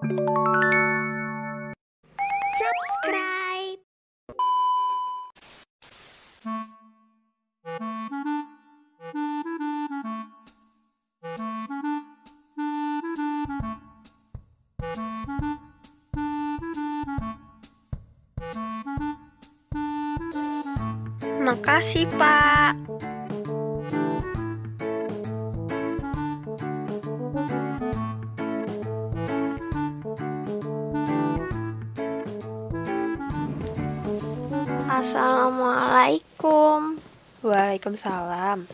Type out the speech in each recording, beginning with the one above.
Subscribe. Makasih, Pak. Assalamualaikum. Waalaikumsalam.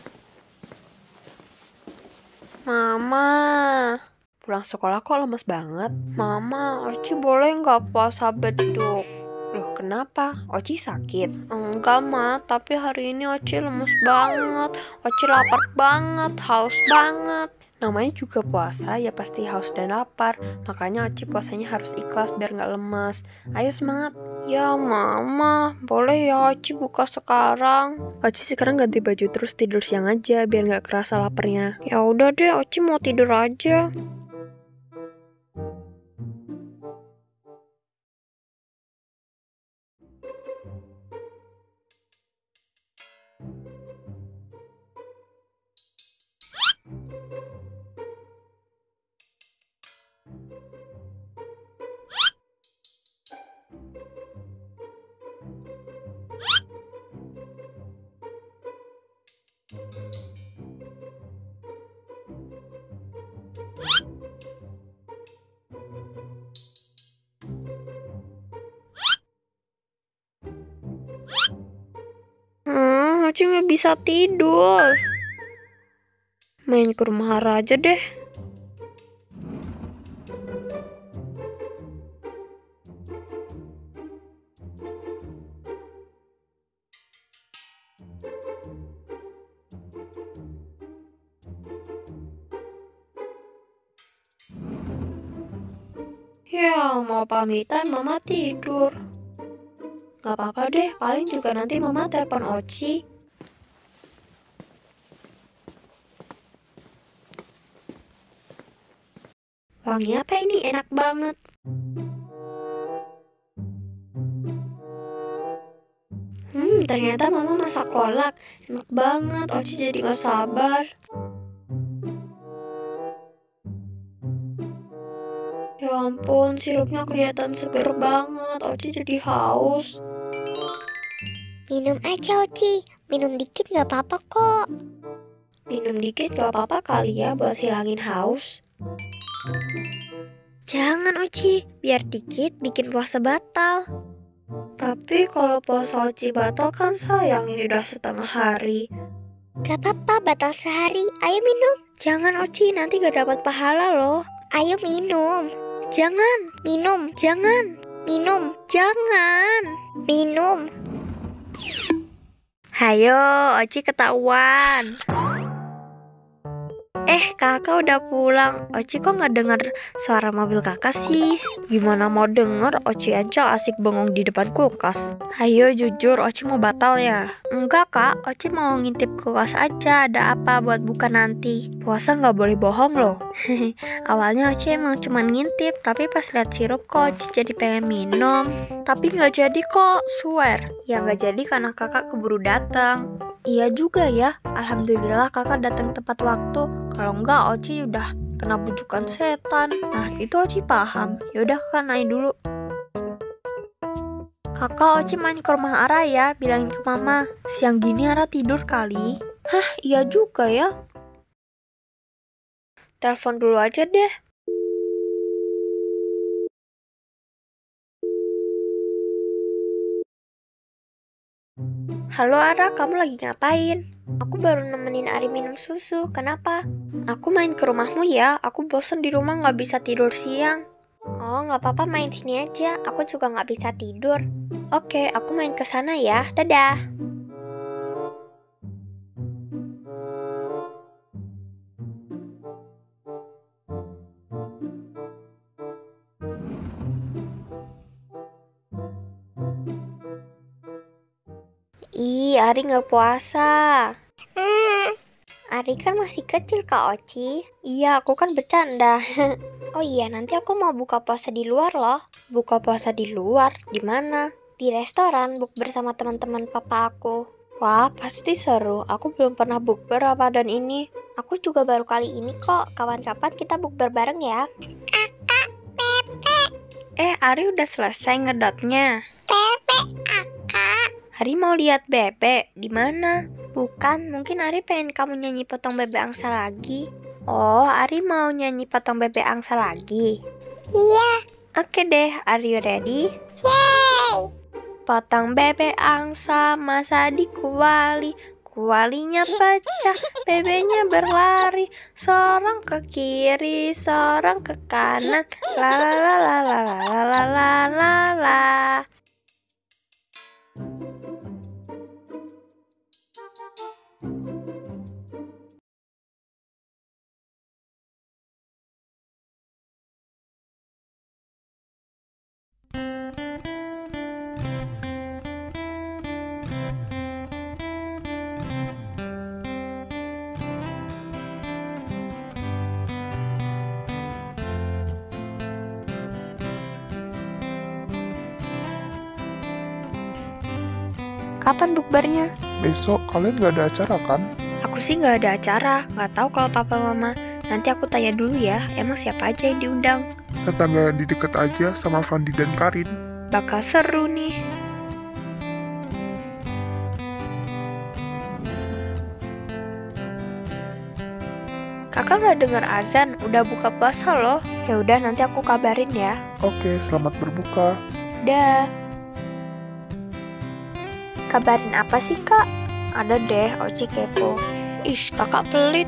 Mama. Pulang sekolah kok lemes banget? Mama, Oci boleh nggak puasa beduk? Loh, kenapa? Oci sakit? Enggak, Ma, tapi hari ini Oci lemes banget. Oci lapar banget, haus banget. Namanya juga puasa, ya pasti haus dan lapar. Makanya Oci puasanya harus ikhlas biar nggak lemes. Ayo semangat. Ya, Mama, boleh ya Oci buka sekarang? Oci sekarang ganti baju terus tidur siang aja biar nggak kerasa laparnya. Ya udah deh, Oci mau tidur aja. Oci nggak bisa tidur. Main ke rumah Hara aja deh. Ya, mau pamitan Mama tidur. Gak apa-apa deh, paling juga nanti Mama telepon Oci. Wangi apa ini? Enak banget. Ternyata Mama masak kolak. Enak banget, Oci jadi gak sabar. Ya ampun, sirupnya kelihatan seger banget. Oci jadi haus. Minum aja, Oci. Minum dikit gak apa-apa kok. Minum dikit gak apa-apa kali ya buat hilangin haus. Jangan, Oci. Biar dikit bikin puasa batal. Tapi kalau puasa Oci batal kan sayang, ini udah setengah hari. Gak apa-apa, batal sehari. Ayo minum. Jangan Oci, nanti gak dapat pahala loh. Ayo minum. Jangan, minum, jangan. Minum. Jangan. Minum. Hayo, Oci ketahuan. Kakak udah pulang. Oci kok gak denger suara mobil kakak sih? Gimana mau denger, Oci aja asik bengong di depan kulkas. Hayo jujur, Oci mau batal ya? Enggak kak, Oci mau ngintip kulkas aja. Ada apa buat buka nanti? Puasa gak boleh bohong loh. Awalnya Oci emang cuma ngintip, tapi pas lihat sirup kok Oci jadi pengen minum. Tapi gak jadi kok, swear. Ya gak jadi karena kakak keburu datang. Iya juga ya, alhamdulillah kakak datang tepat waktu. Kalau enggak Oci udah kena bujukan setan. Nah itu Oci paham. Yaudah kakak naik dulu. Kakak, Oci main ke rumah Ara ya, bilangin ke mama. Siang gini Ara tidur kali. Hah, iya juga ya. Telepon dulu aja deh. Halo Ara, kamu lagi ngapain? Aku baru nemenin Ari minum susu. Kenapa? Aku main ke rumahmu ya, aku bosen di rumah gak bisa tidur siang. Oh, gak apa-apa, main sini aja. Aku juga gak bisa tidur. Oke, aku main ke sana ya. Dadah. Ih, Ari gak puasa. Ari kan masih kecil, Kak Oci. Iya, aku kan bercanda. Oh iya, nanti aku mau buka puasa di luar loh. Buka puasa di luar? Di mana? Di restoran, bukber sama teman-teman papa aku. Wah, pasti seru. Aku belum pernah bukber Ramadan ini. Aku juga baru kali ini kok. Kapan-kapan kita bukber bareng ya. Ari udah selesai ngedotnya. Pepe, Kakak. Ari mau lihat bebek. Di mana? Bukan, mungkin Ari pengen kamu nyanyi potong bebek angsa lagi. Oh, Ari mau nyanyi potong bebek angsa lagi. Iya. Oke deh, are you ready? Yeay. Potong bebek angsa masa dikuali, kualinya pecah, bebeknya berlari, seorang ke kiri, seorang ke kanan, la la la la la la la la la la. Kapan bukbernya? Besok kalian gak ada acara kan? Aku sih nggak ada acara, nggak tahu kalau papa mama. Nanti aku tanya dulu ya, emang siapa aja yang diundang? Tetangga di dekat aja sama Fandi dan Karin. Bakal seru nih. Kakak nggak dengar azan, udah buka puasa loh. Ya udah nanti aku kabarin ya. Oke, selamat berbuka. Dah. Kabarin apa sih kak? Ada deh, Oci kepo. Ish, kakak pelit.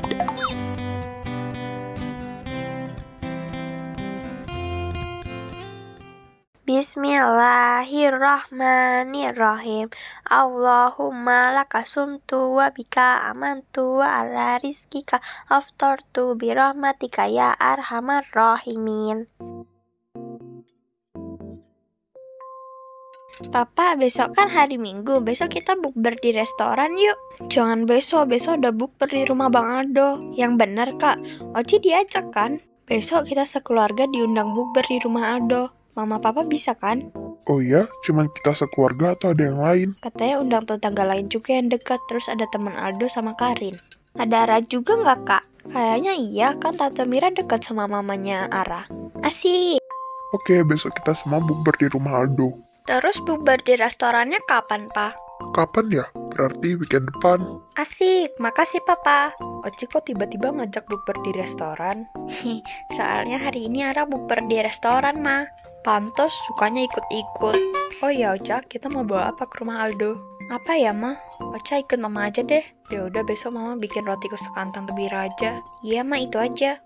Bismillahirrahmanirrahim. Allahumma laka sumtu wa bika amantu wa ala rizkika aftartu birahmatika ya arhamar rahimin. Papa, besok kan hari Minggu. Besok kita bukber di restoran yuk. Jangan besok, besok udah bukber di rumah Bang Aldo. Yang benar kak, Oci diajak kan? Besok kita sekeluarga diundang bukber di rumah Aldo. Mama papa bisa kan? Oh iya, cuman kita sekeluarga atau ada yang lain? Katanya undang tetangga lain juga yang dekat. Terus ada teman Aldo sama Karin. Ada Ara juga nggak kak? Kayaknya iya, kan Tante Mira dekat sama mamanya Ara. Asik. Oke, besok kita semua bukber di rumah Aldo. Terus bukber di restorannya kapan, Pak? Kapan ya? Berarti weekend depan. Asik, makasih Papa. Oci kok tiba-tiba ngajak bukber di restoran? Soalnya hari ini Ara bukber di restoran, Ma. Pantes sukanya ikut-ikut. Oh ya Oca, kita mau bawa apa ke rumah Aldo? Apa ya, Ma? Oca ikut Mama aja deh. Ya udah besok Mama bikin roti kesukaan Tante Bira aja. Iya, Ma, itu aja.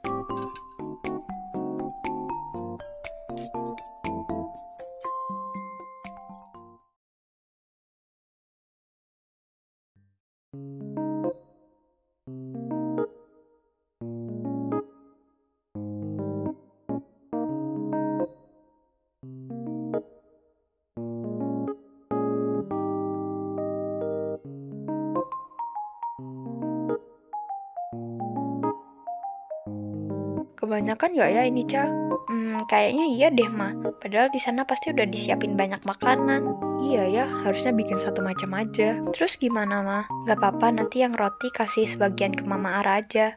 Kebanyakan gak ya ini, Ca? Kayaknya iya deh, Ma. Padahal di sana pasti udah disiapin banyak makanan. Iya ya, harusnya bikin satu macam aja. Terus gimana, Ma? Gak apa-apa, nanti yang roti kasih sebagian ke Mama Ara aja.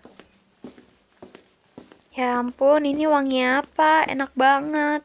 Ya ampun, ini wangi apa? Enak banget.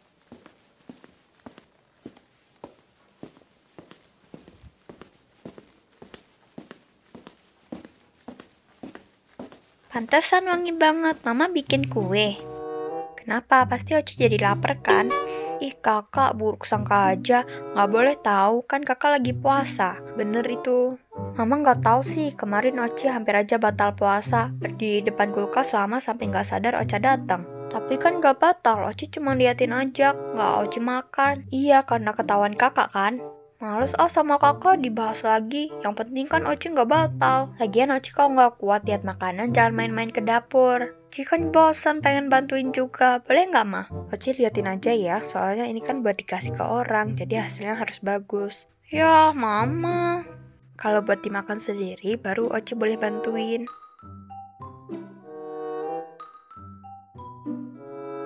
Pantesan wangi banget, Mama bikin kue. Kenapa? Pasti Oci jadi lapar kan? Ih kakak, buruk sangka aja. Gak boleh tahu kan kakak lagi puasa. Bener itu. Mama gak tahu sih, kemarin Oci hampir aja batal puasa. Berdiri depan kulkas lama sampai gak sadar Ocha datang. Tapi kan gak batal, Oci cuma liatin aja. Gak Oci makan. Iya, karena ketahuan kakak kan. Males sama kakak dibahas lagi. Yang penting kan Oci gak batal. Lagian Oci kalau gak kuat lihat makanan jangan main-main ke dapur. Oci kan bosan pengen bantuin juga. Boleh gak mah? Oci liatin aja ya. Soalnya ini kan buat dikasih ke orang. Jadi hasilnya harus bagus. Ya mama. Kalau buat dimakan sendiri baru Oci boleh bantuin.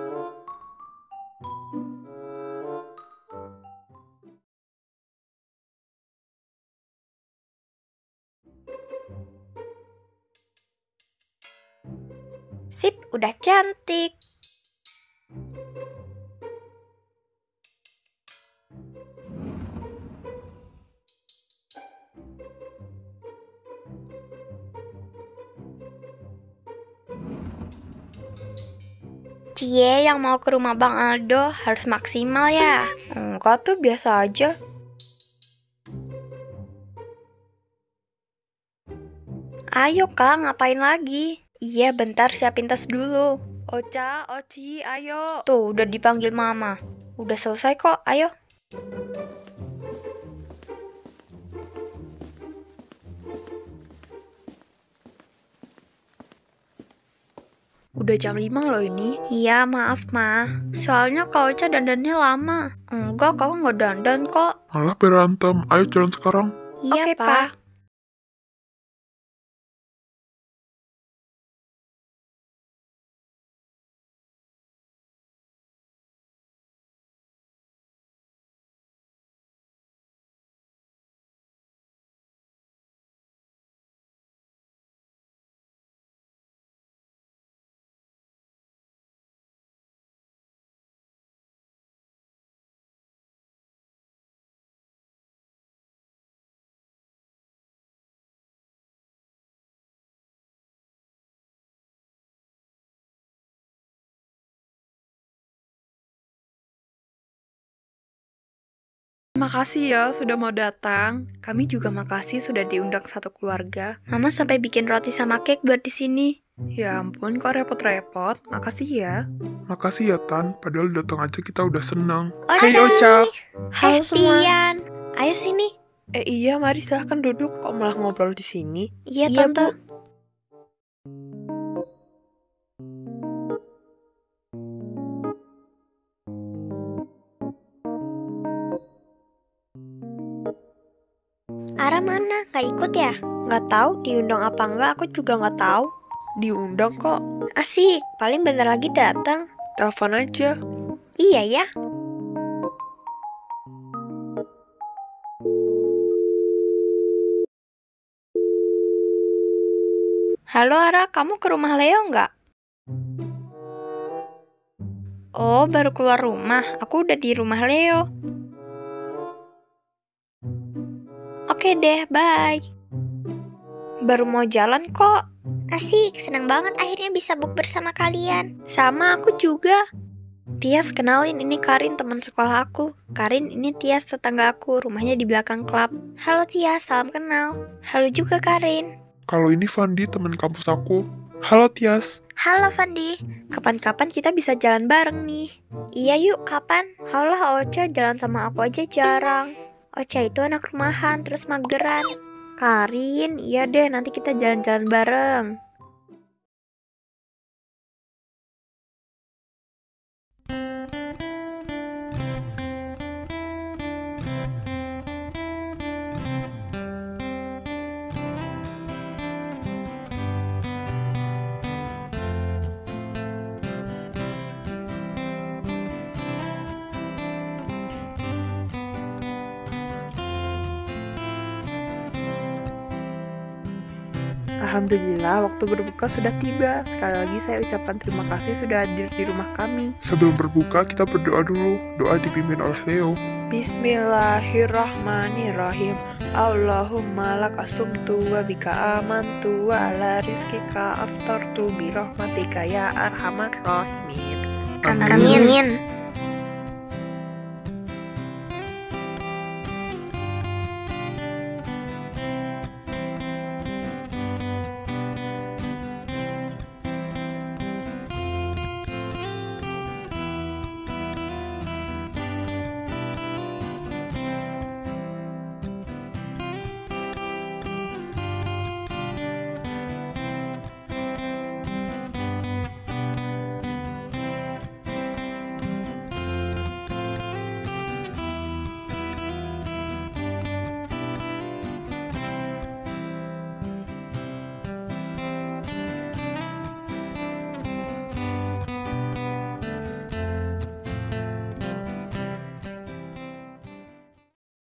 Sip, udah cantik. Cie, yang mau ke rumah Bang Aldo harus maksimal ya. Enggak tuh, biasa aja. Ayo Kak, ngapain lagi? Iya, bentar siapin tas dulu. Ocha, Oci, ayo. Tuh, udah dipanggil Mama. Udah selesai kok, ayo. Udah jam 5 loh ini. Iya, maaf Ma. Soalnya Kak Ocha dandannya lama. Enggak, kau nggak dandan kok. Malah berantem. Ayo jalan sekarang. Iya, Oke, Pak. Pa. Makasih ya sudah mau datang. Kami juga makasih sudah diundang satu keluarga. Mama sampai bikin roti sama cake buat di sini. Ya ampun, kok repot-repot. Makasih ya. Makasih ya Tan, padahal datang aja kita udah senang. Ocha. Hai Ocha. Halo semua. Tian. Ayo sini. Iya, mari silahkan duduk. Kok malah ngobrol di sini? Iya, Iya, Tante. Bu. Ara mana? Gak ikut ya? Nggak tahu diundang apa enggak, aku juga nggak tahu. Diundang kok. Asik, paling bentar lagi datang. Telepon aja. Iya ya. Halo Ara, kamu ke rumah Leo nggak? Oh, baru keluar rumah. Aku udah di rumah Leo. Oke deh, bye. Baru mau jalan kok. Asik, senang banget akhirnya bisa bukber sama kalian. Sama aku juga. Tias, kenalin, ini Karin, teman sekolah aku. Karin, ini Tias, tetangga aku. Rumahnya di belakang klub. Halo Tias, salam kenal. Halo juga Karin. Kalau ini Fandi, teman kampus aku. Halo Tias. Halo Fandi. Kapan-kapan kita bisa jalan bareng nih. Iya yuk, kapan? Halah Ocha, jalan sama aku aja jarang. Ocha itu anak rumahan, terus mageran. Karin, iya deh, nanti kita jalan-jalan bareng. Alhamdulillah, waktu berbuka sudah tiba. Sekali lagi saya ucapkan terima kasih sudah hadir di rumah kami. Sebelum berbuka, kita berdoa dulu. Doa dipimpin oleh Leo. Bismillahirrahmanirrahim. Allahumma lakasumtu wa bika amantu wa ala rizkika aftartu bi rahmatika ya arhamar rahimin. Amin.